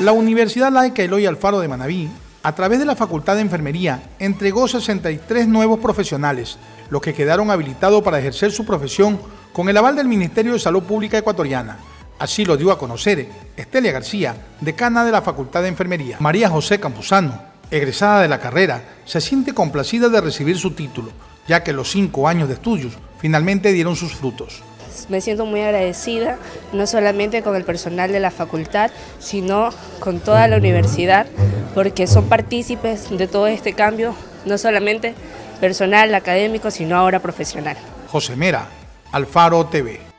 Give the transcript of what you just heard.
La Universidad Laica Eloy Alfaro de Manabí, a través de la Facultad de Enfermería, entregó 63 nuevos profesionales, los que quedaron habilitados para ejercer su profesión con el aval del Ministerio de Salud Pública ecuatoriana. Así lo dio a conocer Estelia García, decana de la Facultad de Enfermería. María José Campuzano, egresada de la carrera, se siente complacida de recibir su título, ya que los 5 años de estudios finalmente dieron sus frutos. Me siento muy agradecida, no solamente con el personal de la facultad, sino con toda la universidad, porque son partícipes de todo este cambio, no solamente personal, académico, sino ahora profesional. José Mera, Alfaro TV.